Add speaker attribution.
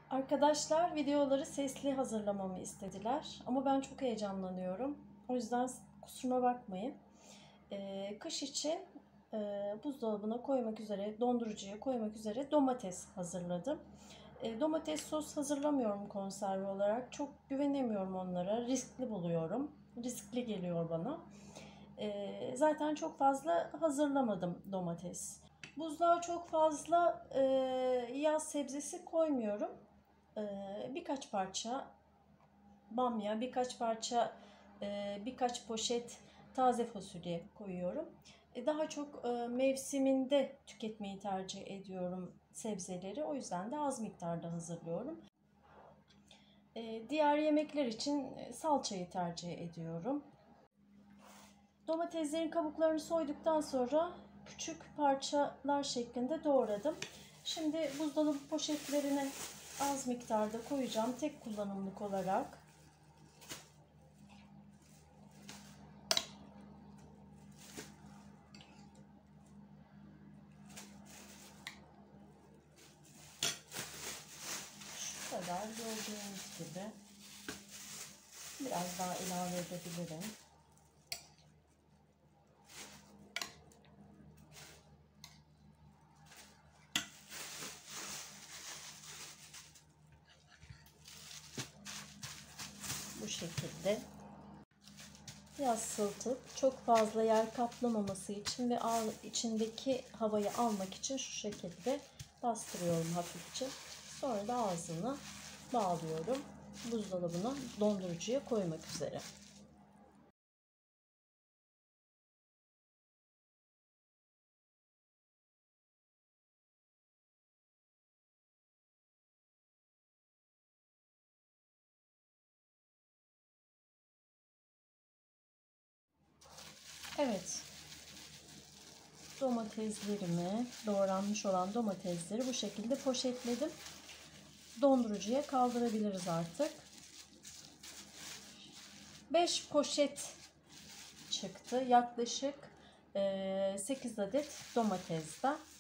Speaker 1: Arkadaşlar videoları sesli hazırlamamı istediler ama ben çok heyecanlanıyorum. O yüzden kusuruma bakmayın. Kış için buzdolabına koymak üzere, dondurucuya koymak üzere domates hazırladım. Domates sos hazırlamıyorum konserve olarak. Çok güvenemiyorum onlara. Riskli buluyorum. Riskli geliyor bana. Zaten çok fazla hazırlamadım domates. Buzluğa çok fazla yaz sebzesi koymuyorum. Birkaç parça bamya, birkaç poşet taze fasulye koyuyorum. Daha çok mevsiminde tüketmeyi tercih ediyorum sebzeleri. O yüzden de az miktarda hazırlıyorum. Diğer yemekler için salçayı tercih ediyorum. Domateslerin kabuklarını soyduktan sonra küçük parçalar şeklinde doğradım. Şimdi buzdolabı poşetlerine az miktarda koyacağım tek kullanımlık olarak. Şu kadar gördüğünüz gibi. Biraz daha ilave edebilirim. Bu şekilde. Biraz sıltıp çok fazla yer kaplamaması için ve içindeki havayı almak için şu şekilde bastırıyorum hafifçe. Sonra da ağzını bağlıyorum. Buzdolabına, dondurucuya koymak üzere. Evet. Domateslerimi, doğranmış olan domatesleri bu şekilde poşetledim. Dondurucuya kaldırabiliriz artık. 5 poşet çıktı. Yaklaşık 8 adet domatesden.